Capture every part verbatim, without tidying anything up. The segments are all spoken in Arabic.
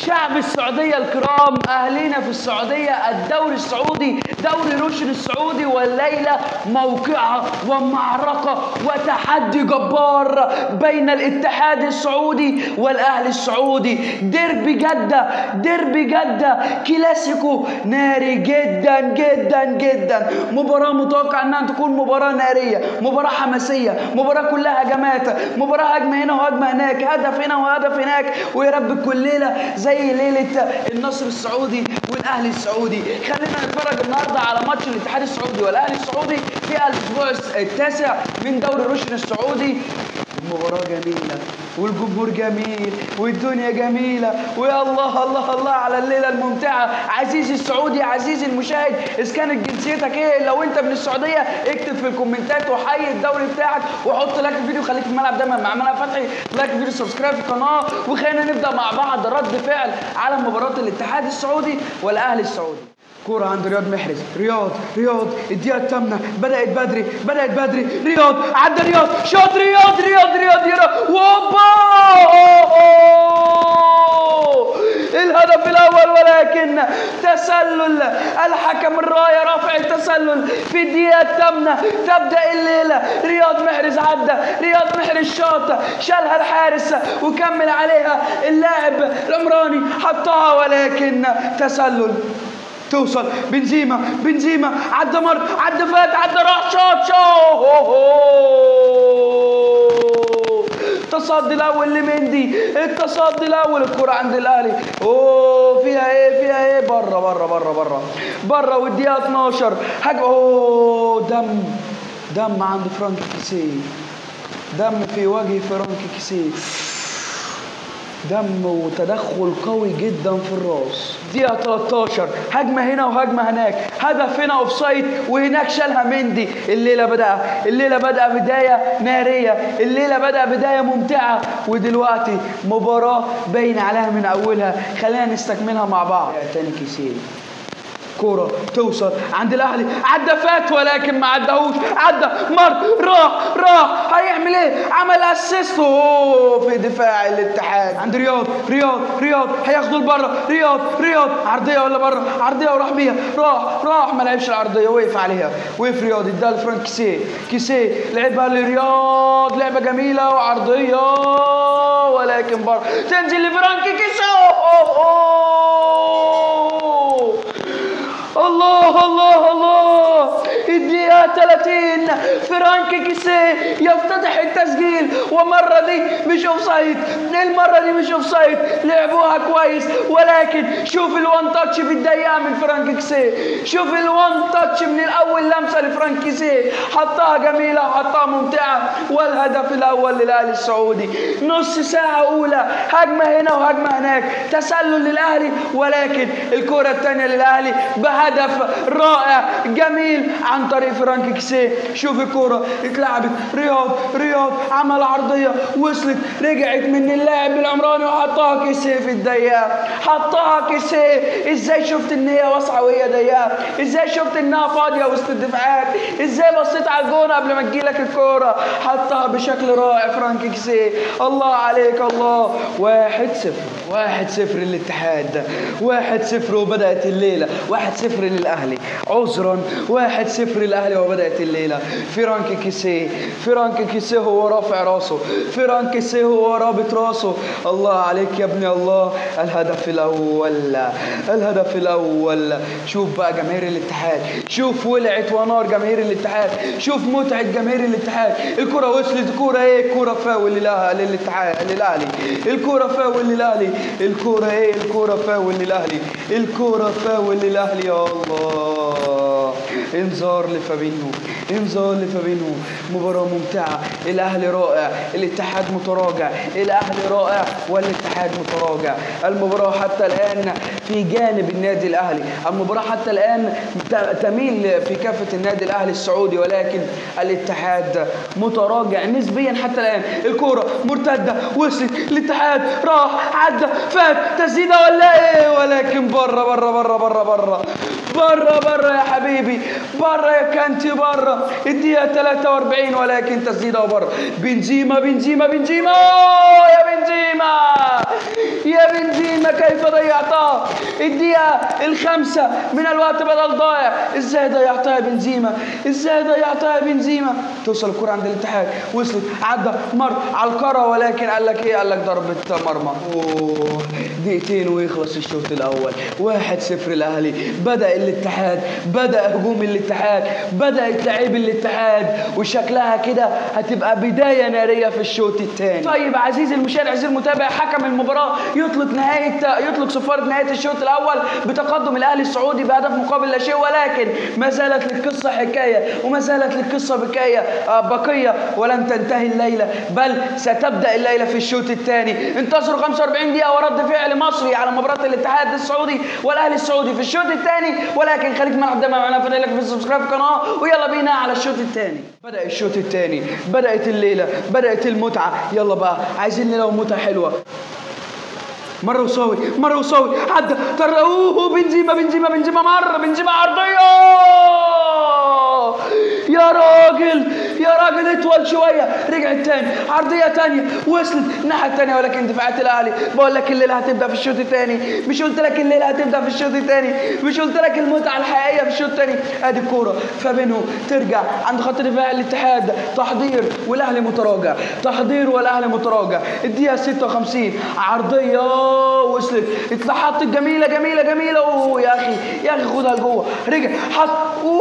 شعب السعودية الكرام، أهلنا في السعودية، الدوري السعودي دوري روشن السعودي، والليلة موقعة ومعركة وتحدي جبار بين الاتحاد السعودي والأهلي السعودي. ديربي جدة، ديربي جدة، كلاسيكو ناري جدا جدا جدا. مباراة متوقع أنها تكون مباراة نارية، مباراة حماسية، مباراة كلها هجمات، مباراة هجمة هنا وهجمة هناك، هدف هنا وهدف هناك، ويا رب كل ليلة زي ليلة النصر السعودي والأهلي السعودي. خلينا نتفرج النهارده على ماتش الاتحاد السعودي والأهلي السعودي في الأسبوع التاسع من دوري روشن السعودي. المباراة جميلة والجمهور جميل والدنيا جميلة، ويا الله الله الله على الليلة الممتعة. عزيزي السعودي، عزيزي المشاهد، إذا كانت جنسيتك إيه، لو أنت من السعودية اكتب في الكومنتات وحيي الدوري بتاعك وحط لايك الفيديو. خليك في الملعب دايما مع منى فتحي، لايك الفيديو، سبسكرايب في القناة، وخلينا نبدأ مع بعض رد فعل على مباراة الاتحاد السعودي والأهلي السعودي. كورة عند رياض محرز، رياض رياض الدقيقة الثامنة، بدأت بدري بدأت بدري، رياض عدى رياض، شوط رياض رياض رياض رياض، ووبا الهدف الأول، ولكن تسلل الحكم الراية رافع التسلل في الدقيقة الثامنة. تبدأ الليلة، رياض محرز عدى، رياض محرز شاط، شالها الحارس وكمل عليها اللاعب العمراني، حطها ولكن تسلل. توصل بنزيما، بنزيما عدى مر، عدى فات، عدى راح، شوط شوط. التصدي الاول لمندي، التصدي الاول، الكرة عند الاهلي. اوه فيها ايه، فيها ايه، بره بره بره بره بره، والدقيقة اتناشر حاجة. اوه دم دم عند فرانك كيسيه، دم في وجه فرانك كيسيه، دم وتدخل قوي جدا في الراس. دقيقة تلتاشر هجمة هنا وهجمة هناك، هدف هنا اوفسايد وهناك شالها مندي. الليلة بدأ الليلة بدأ بداية نارية، الليلة بدأ بداية ممتعة، ودلوقتي مباراة باين عليها من أولها. خلينا نستكملها مع بعض. تاني كيسيه، كورة توصل عند الأهلي، عدى فات ولكن ما عداهوش، عدى مر، راح راح هيعمل ايه، عمل اسيست في دفاع الاتحاد عند رياض، رياض رياض هياخدوا لبره، رياض رياض عرضية ولا بره، عرضية وراح بيها، راح راح ما لعبش العرضية، وقف عليها، وقف رياض، اداها لفرانك كيسيه، كيسيه لعبها لرياض، لعبة جميلة وعرضية ولكن بره، تنزل لفرانك كيسيه. الله الله الله، الدقيقة ثلاثين فرانك كيسيه يفتتح التسجيل، والمرة دي مش اوفسايد، المرة دي مش اوفسايد، لعبوها كويس، ولكن شوف الوان تاتش في الدقيقة من فرانك كيسيه، شوف الوان تاتش من الأول لمسة لفرانك كيسيه، حطها جميلة وحطها ممتعة، والهدف الأول للأهلي السعودي. نص ساعة أولى هجمة هنا وهجمة هناك، تسلل للأهلي، ولكن الكرة الثانية للأهلي بهدف رائع جميل عن طريق فرانك كيسيه. شوف الكرة اتلعبت، رياض رياض عمل عرضية، وصلت، رجعت من اللاعب العمراني وحطها كيسيه في الضيقة، حطها كيسيه. ازاي شفت ان هي واسعة وهي ضيقة؟ ازاي شفت انها فاضية وسط الدفاعات؟ ازاي بصيت على الجون قبل ما تجيلك الكرة؟ حطها بشكل رائع فرانك كيسيه، الله عليك الله. واحد صفر، واحد صفر للاتحاد، واحد صفر وبدأت الليلة، واحد صفر للأهلي، عذرا واحد صفر للأهلي وبدأت الليلة. فرانك كيسيه، فرانك كيسيه هو رافع راسه، فرانك كيسيه هو رابط راسه، الله عليك يا ابني الله. الهدف الأول، الهدف الأول. شوف بقى جماهير الاتحاد، شوف ولعت ونار جماهير الاتحاد، شوف متعة جماهير الاتحاد. الكرة وصلت، الكرة ايه، الكرة فاول للاتحاد للأهلي، الكرة فاول للأهلي، الكرة ايه، الكرة فاول للأهلي، الكرة فاول للأهلي. يا الله، انذار لفابينو، انذار لفابينو. مباراة ممتعة، الأهلي رائع، الاتحاد متراجع، الأهلي رائع والاتحاد متراجع. المباراة حتى الآن في جانب النادي الأهلي، المباراة حتى الآن تميل في كافة النادي الأهلي السعودي، ولكن الاتحاد متراجع نسبيا حتى الآن. الكرة مرتدة، وصلت الاتحاد، راح عدى فات، تسديدة ولا ايه، ولكن بره بره بره بره بره بره بره يا حبيبي، بره يا كانتي، بره. الدقيقة ثلاثة وأربعين ولكن تسديدة وبره. بنزيما بنزيما بنزيما يا بنزيما، يا بنزيما كيف ضيع الدقيقة الخامسة من الوقت بدل ضايع. ازاي ضيعتها بنزيما؟ ازاي ضيعتها بنزيما؟ توصل الكرة عند الاتحاد، وصلت، عدى مر على الكرة، ولكن قال لك ايه؟ قال لك ضربة مرمى. اوه دقيقتين ويخلص الشوط الاول. واحد صفر الاهلي. بدأ الاتحاد، بدأ هجوم الاتحاد، بدأت لعيب الاتحاد، وشكلها كده هتبقى بداية نارية في الشوط الثاني. طيب عزيزي المشاهد، عزيزي المتابع، حكم المباراة يطلق نهاية يطلق صفارة نهاية الشوط الأول بتقدم الأهلي السعودي بهدف مقابل لا شيء، ولكن ما زالت للقصة حكاية وما زالت للقصة بكاية بقية، ولن تنتهي الليلة، بل ستبدأ الليلة في الشوط الثاني. انتصروا خمسة وأربعين دقيقة ورد فعل مصري على مباراة الاتحاد السعودي والأهلي السعودي في الشوط الثاني، ولكن خليك معنا قدام معنا فضل لك في السبسكرايب في القناة، ويلا بينا على الشوط الثاني. بدأ الشوط الثاني، بدأت الليلة، بدأت المتعة. يلا بقى عايزين لو متعة حلوة. مرة وصاوي، مرة وصاوي، عدى طروه بنزيما بنزيما بنزيما مرة بنزيما عرضية. يا راجل يا راجل اطول شوية. رجعت تاني عرضية تانية، وصلت الناحية التانية، ولكن دفاعات الأهلي. بقول لك الليلة هتبدأ في الشوط الثاني. مش قلت لك الليلة هتبدأ في الشوط الثاني؟ مش قلت لك المتعة الحقيقية في الشوط الثاني؟ ادي الكورة فابينهو ترجع عند خط دفاع الاتحاد. تحضير والأهلي متراجع، تحضير والأهلي متراجع. الدقيقة ستة وخمسين، عرضية وصلت، اتحطت جميلة جميلة جميلة. اوه يا أخي يا أخي خدها لجوه. رجع حط.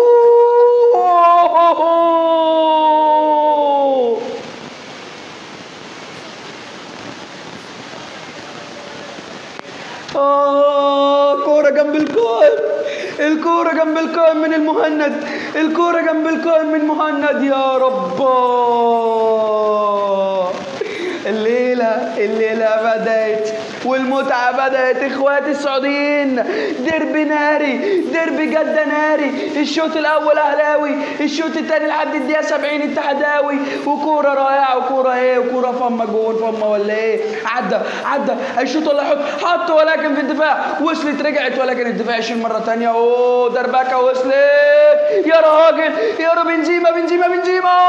اوه آه كورة جنب القائم، الكورة جنب القائم من المهند، الكورة جنب القائم من مهند. يا رب الليلة الليلة بدأت والمتعة بدأت. اخواتي السعوديين، ديربي ناري، ديربي جدة ناري. الشوط الأول أهلاوي، الشوط الثاني لحد الدقيقة سبعين اتحداوي، وكورة رائعة، وكورة إيه، وكورة فما جون فما ولا إيه. عدى عدى الشوط ولا يحط حط، ولكن في الدفاع وصلت، رجعت، ولكن الدفاع يشيل مرة ثانية. أوه دربكة وصلت. يا راجل يا راجل بنزيما بنزيما بنزيما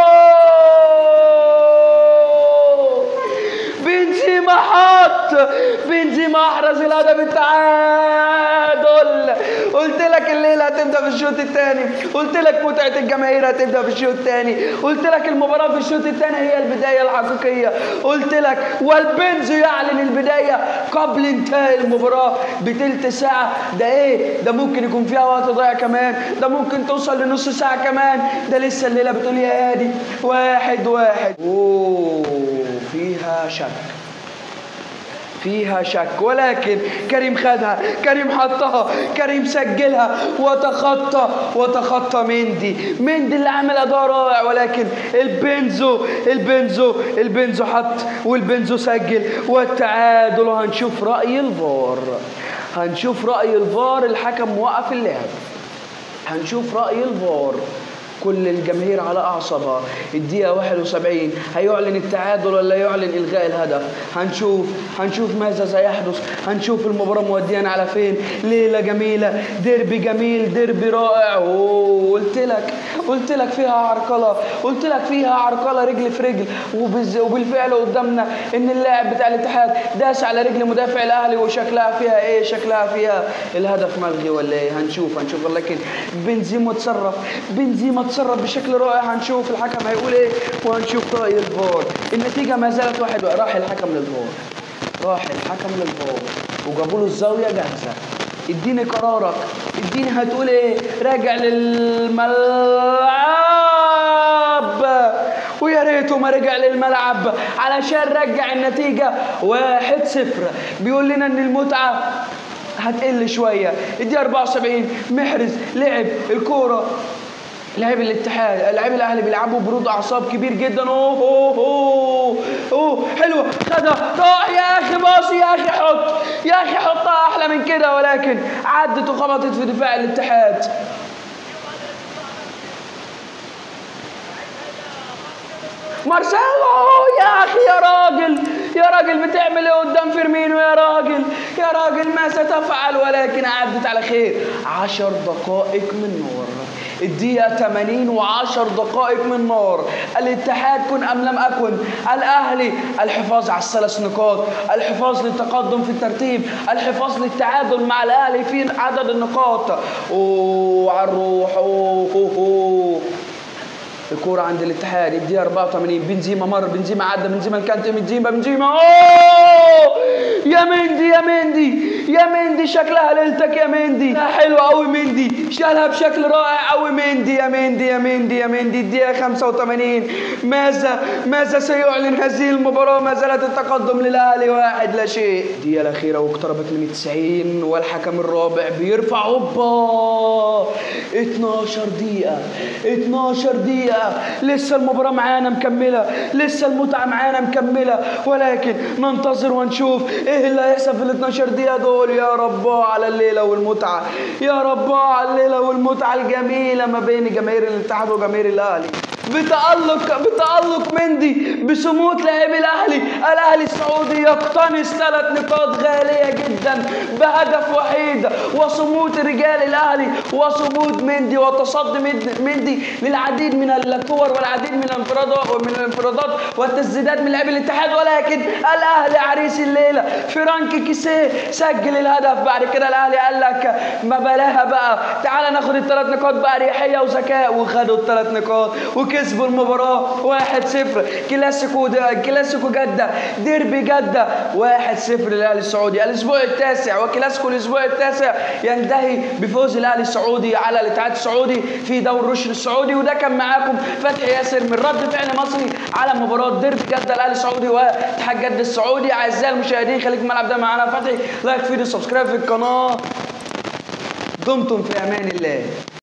بنزيما حط، بنزيما احرز الهدف التعادل. قلت لك الليله هتبدا في الشوط الثاني، قلت لك متعه الجماهير هتبدا في الشوط الثاني، قلت لك المباراه في الشوط الثاني هي البدايه الحقيقيه، قلت لك والبنزو يعلن البدايه قبل انتهاء المباراه بثلث ساعه. ده ايه ده؟ ممكن يكون فيها وقت ضايع كمان، ده ممكن توصل لنص ساعه كمان. ده لسه الليله بتقول يا هادي واحد واحد. اوه فيها شك، فيها شك، ولكن كريم خدها، كريم حطها، كريم سجلها، وتخطى وتخطى مندي، مندي اللي عمل اداء رائع، ولكن البنزو البنزو البنزو حط والبنزو سجل والتعادل. وهنشوف رأي الفار، هنشوف رأي الفار. الحكم موقف اللعب، هنشوف رأي الفار. كل الجماهير على أعصابها. الدقيقة واحد وسبعين، هيعلن التعادل ولا يعلن إلغاء الهدف؟ هنشوف هنشوف ماذا سيحدث، هنشوف المباراة موديانا على فين. ليلة جميلة، ديربي جميل، ديربي رائع. أوه قلت لك قلت لك فيها عرقلة، قلت لك فيها عرقلة رجل في رجل، وبالفعل قدامنا إن اللاعب بتاع الاتحاد داس على رجل مدافع الأهلي، وشكلها فيها إيه؟ شكلها فيها الهدف ملغي ولا إيه؟ هنشوف هنشوف ولكن بنزيما تصرف، بنزيما تصرف بشكل رائع. هنشوف الحكم هيقول ايه، وهنشوف رأي الفار. النتيجة ما زالت واحد. راح الحكم للفار، راح الحكم للفار وجابوا له الزاوية جاهزة. اديني قرارك، اديني هتقول ايه. راجع للملعب، ويا ريته ما رجع للملعب علشان رجع النتيجة واحد صفر. بيقول لنا ان المتعة هتقل شوية. الدقيقة أربعة وسبعين، محرز لعب الكورة، لاعب الاتحاد لاعب الاهلي بيلعبوا برود اعصاب كبير جدا. اوه اوه اوه اوه حلوه، خدها راح. يا اخي باصي، يا اخي حط، يا اخي حطها احلى من كده، ولكن عدت وخبطت في دفاع الاتحاد. مارسيلو يا اخي، يا راجل يا راجل بتعمل ايه قدام فيرمينو؟ يا راجل يا راجل ما ستفعل، ولكن عدت على خير. عشر دقائق من نور. الدقيقة ثمانين وعشر دقائق من نار. الاتحاد كن أم لم أكن. الأهلي الحفاظ على الثلاث نقاط، الحفاظ للتقدم في الترتيب، الحفاظ للتعادل مع الأهلي في عدد النقاط. أوه على الروح. أوه أوه أوه. الكورة عند الاتحاد الدقيقة أربعة وثمانين. بنزيما مر، بنزيما عدى، بنزيما كانت بنزيما بنزيما أوه يا مندي يا مندي يا مندي، شكلها ليلتك يا مندي. حلو قوي مندي، شالها بشكل رائع قوي مندي يا مندي يا مندي يا مندي. الدقيقة خمسة وثمانين. ماذا ماذا سيعلن هذه المباراة؟ ما زالت التقدم للأهلي واحد لا شيء. الدقيقة الأخيرة واقتربت من التسعين والحكم الرابع بيرفع. هوبا اتناشر دقيقة اتناشر دقيقة. لسه المباراة معانا مكملة، لسه المتعة معانا مكملة، ولكن ننتظر ونشوف ايه اللي هيحصل في ال اتناشر دقيقة دول. يا رب على الليلة والمتعة، يا رب على الليلة والمتعة الجميلة ما بين جماهير الاتحاد وجماهير الأهلي. بتألق بتألق مندي، بصمود لاعبي الأهلي. الأهلي السعودي يقتنص ثلاث نقاط غالية جدا بهدف وحيد، وصمود رجال الأهلي وصمود مندي وتصدي مندي للعديد من الكور والعديد من الانفرادات ومن الانفرادات والتسديدات من لاعبي الاتحاد. ولكن الأهلي عريس الليلة، فرانك كيسيه سجل الهدف. بعد كده الأهلي قال لك ما بلاها بقى، تعال ناخد الثلاث نقاط بأريحية وذكاء، وخدوا الثلاث نقاط وكسبوا المباراة واحد صفر. كلاسيكو كلاسيكو جدة، ديربي جدة واحد صفر للأهلي السعودي. الأسبوع التاسع وكلاسيكو الأسبوع التاسع ينتهي بفوز الأهلي السعودي على الاتحاد السعودي في دوري روشن السعودي. وده كان معاكم فتحي ياسر من رد فعل مصري على مباراة ديربي جدة الأهلي السعودي واتحاد جدة السعودي. أعزائي المشاهدين خليك في الملعب ده معانا فتحي، لايك فيديو، سبسكرايب في القناة. دمتم في أمان الله.